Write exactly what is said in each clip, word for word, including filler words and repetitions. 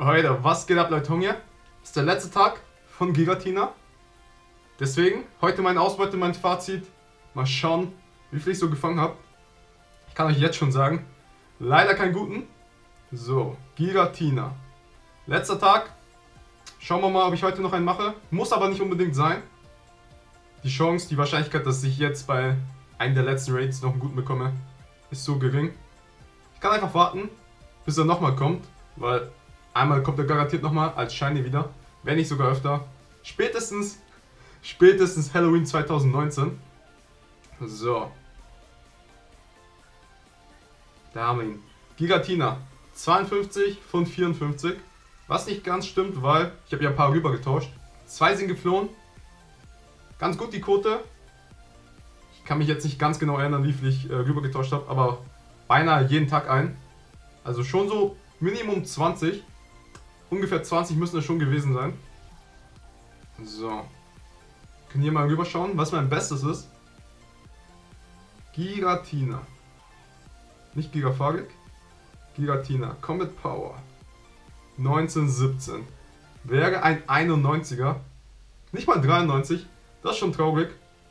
Heute, was geht ab, Leute? Hier ist der letzte Tag von Giratina. Deswegen heute meine Ausbeute, mein Fazit. Mal schauen, wie viel ich so gefangen habe. Ich kann euch jetzt schon sagen, leider keinen guten. So, Giratina. Letzter Tag. Schauen wir mal, ob ich heute noch einen mache. Muss aber nicht unbedingt sein. Die Chance, die Wahrscheinlichkeit, dass ich jetzt bei einem der letzten Raids noch einen guten bekomme, ist so gering. Ich kann einfach warten, bis er nochmal kommt, weil einmal kommt er garantiert nochmal als Shiny wieder, wenn nicht sogar öfter. Spätestens, spätestens Halloween zwanzig neunzehn. So. Da haben wir ihn. Giratina. zweiundfünfzig von vierundfünfzig. Was nicht ganz stimmt, weil ich habe ja ein paar rüber getauscht. Zwei sind geflohen. Ganz gut die Quote. Ich kann mich jetzt nicht ganz genau erinnern, wie viel ich äh, rüber getauscht habe, aber beinahe jeden Tag ein. Also schon so Minimum zwanzig. Ungefähr zwanzig müssen es schon gewesen sein. So. Können hier mal rüberschauen, was mein Bestes ist. Giratina. Nicht Gigafagik. Giratina. Combat Power. neunzehn siebzehn. Wäre ein einundneunziger. Nicht mal dreiundneunzig. Das ist schon traurig.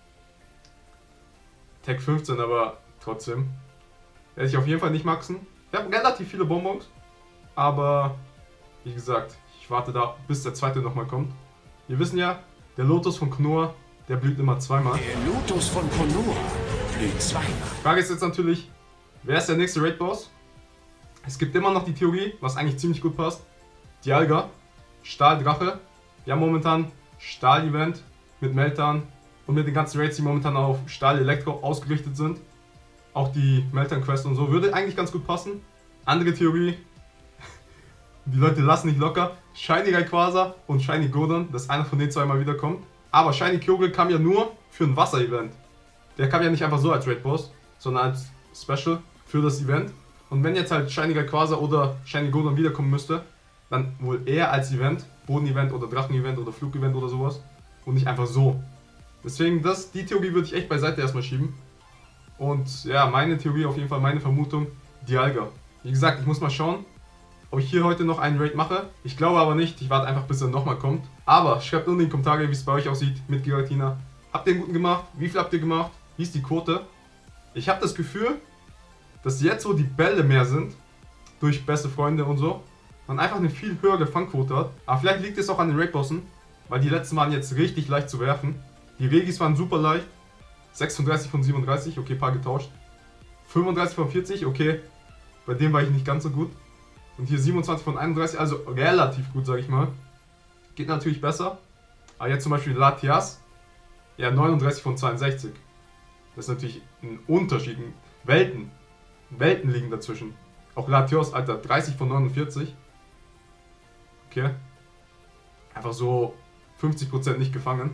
Tag fünfzehn, aber trotzdem. Werde ich auf jeden Fall nicht maxen. Ich habe relativ viele Bonbons. Aber wie gesagt, ich warte da, bis der zweite nochmal kommt. Wir wissen ja, der Lotus von Konoha, der blüht immer zweimal. Der Lotus von Konoha blüht zweimal. Die Frage ist jetzt natürlich, wer ist der nächste Raid-Boss? Es gibt immer noch die Theorie, was eigentlich ziemlich gut passt. Dialga, Stahldrache. Wir haben momentan Stahl-Event mit Meltan und mit den ganzen Raids, die momentan auf Stahl-Elektro ausgerichtet sind. Auch die Meltan-Quest und so würde eigentlich ganz gut passen. Andere Theorie, die Leute lassen nicht locker. Shiny Rayquaza und Shiny Gordon, dass einer von den zwei mal wiederkommt. Aber Shiny Kyogre kam ja nur für ein Wasser-Event. Der kam ja nicht einfach so als Raid-Boss, sondern als Special für das Event. Und wenn jetzt halt Shiny Rayquaza oder Shiny Gordon wiederkommen müsste, dann wohl eher als Event, Boden-Event oder Drachen-Event oder Flug-Event oder sowas. Und nicht einfach so. Deswegen, das, die Theorie würde ich echt beiseite erstmal schieben. Und ja, meine Theorie, auf jeden Fall meine Vermutung, Dialga. Wie gesagt, ich muss mal schauen, ob ich hier heute noch einen Raid mache. Ich glaube aber nicht, ich warte einfach, bis er nochmal kommt. Aber schreibt unten in die Kommentare, wie es bei euch aussieht mit Giratina. Habt ihr einen guten gemacht? Wie viel habt ihr gemacht? Wie ist die Quote? Ich habe das Gefühl, dass jetzt, wo die Bälle mehr sind, durch beste Freunde und so, man einfach eine viel höhere Fangquote hat. Aber vielleicht liegt es auch an den Raid-Bossen, weil die letzten waren jetzt richtig leicht zu werfen. Die Regis waren super leicht. sechsunddreißig von siebenunddreißig, okay, paar getauscht. fünfunddreißig von vierzig, okay, bei dem war ich nicht ganz so gut. Und hier siebenundzwanzig von einunddreißig, also relativ gut, sag ich mal. Geht natürlich besser. Aber jetzt zum Beispiel Latias, ja, neununddreißig von zweiundsechzig. Das ist natürlich ein Unterschied, Welten. Welten liegen dazwischen. Auch Latios, Alter, dreißig von neunundvierzig. Okay. Einfach so fünfzig Prozent nicht gefangen.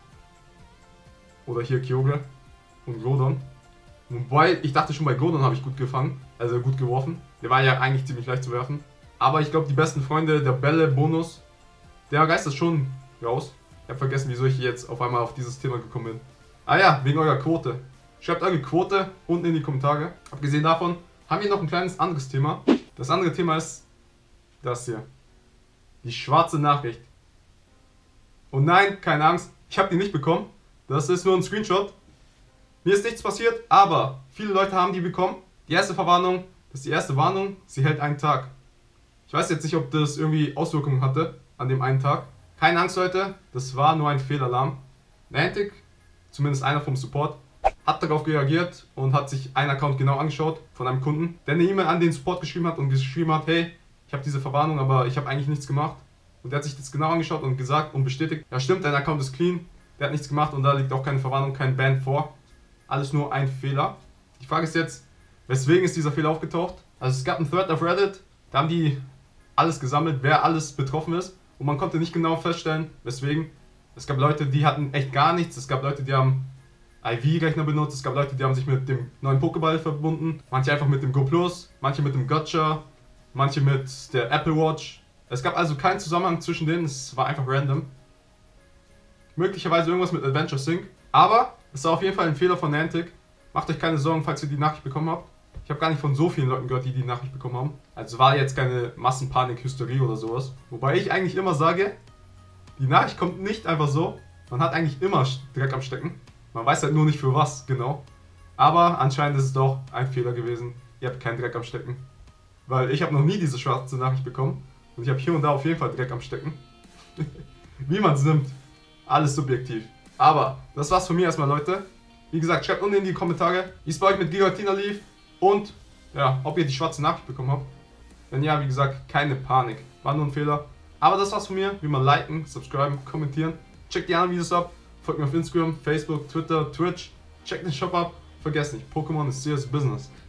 Oder hier Kyogre und Gordon. Wobei, ich dachte schon bei Gordon habe ich gut gefangen, also gut geworfen. Der war ja eigentlich ziemlich leicht zu werfen. Aber ich glaube, die besten Freunde, der Bälle-Bonus, der reißt das schon raus. Ich habe vergessen, wieso ich jetzt auf einmal auf dieses Thema gekommen bin. Ah ja, wegen eurer Quote. Schreibt eure Quote unten in die Kommentare. Abgesehen davon haben wir noch ein kleines anderes Thema. Das andere Thema ist das hier. Die schwarze Nachricht. Und nein, keine Angst, ich habe die nicht bekommen. Das ist nur ein Screenshot. Mir ist nichts passiert, aber viele Leute haben die bekommen. Die erste Verwarnung, das ist die erste Warnung, sie hält einen Tag. Ich weiß jetzt nicht, ob das irgendwie Auswirkungen hatte an dem einen Tag. Keine Angst, Leute, das war nur ein Fehlalarm. Niantic, zumindest einer vom Support, hat darauf reagiert und hat sich einen Account genau angeschaut von einem Kunden, der eine E-Mail an den Support geschrieben hat und geschrieben hat, hey, ich habe diese Verwarnung, aber ich habe eigentlich nichts gemacht. Und der hat sich das genau angeschaut und gesagt und bestätigt, ja stimmt, dein Account ist clean, der hat nichts gemacht und da liegt auch keine Verwarnung, kein Ban vor. Alles nur ein Fehler. Die Frage ist jetzt, weswegen ist dieser Fehler aufgetaucht? Also es gab einen Thread auf Reddit, da haben die alles gesammelt, wer alles betroffen ist. Und man konnte nicht genau feststellen, weswegen. Es gab Leute, die hatten echt gar nichts. Es gab Leute, die haben I V-Rechner benutzt. Es gab Leute, die haben sich mit dem neuen Pokéball verbunden. Manche einfach mit dem Go Plus, manche mit dem Gacha, manche mit der Apple Watch. Es gab also keinen Zusammenhang zwischen denen, es war einfach random. Möglicherweise irgendwas mit Adventure Sync. Aber es war auf jeden Fall ein Fehler von Niantic. Macht euch keine Sorgen, falls ihr die Nachricht bekommen habt. Ich habe gar nicht von so vielen Leuten gehört, die die Nachricht bekommen haben. Also war jetzt keine Massenpanik, Hysterie oder sowas. Wobei ich eigentlich immer sage, die Nachricht kommt nicht einfach so. Man hat eigentlich immer Dreck am Stecken. Man weiß halt nur nicht für was genau. Aber anscheinend ist es doch ein Fehler gewesen. Ihr habt keinen Dreck am Stecken. Weil ich habe noch nie diese schwarze Nachricht bekommen. Und ich habe hier und da auf jeden Fall Dreck am Stecken. Wie man es nimmt. Alles subjektiv. Aber das war's von mir erstmal, Leute. Wie gesagt, schreibt unten in die Kommentare, wie es bei euch mit Giratina lief. Und ja, ob ihr die schwarze Nachricht bekommen habt. Wenn ja, wie gesagt, keine Panik. War nur ein Fehler. Aber das war's von mir. Wie man liken, subscriben, kommentieren. Checkt die anderen Videos ab. Folgt mir auf Instagram, Facebook, Twitter, Twitch. Checkt den Shop ab. Vergesst nicht, Pokémon ist serious business.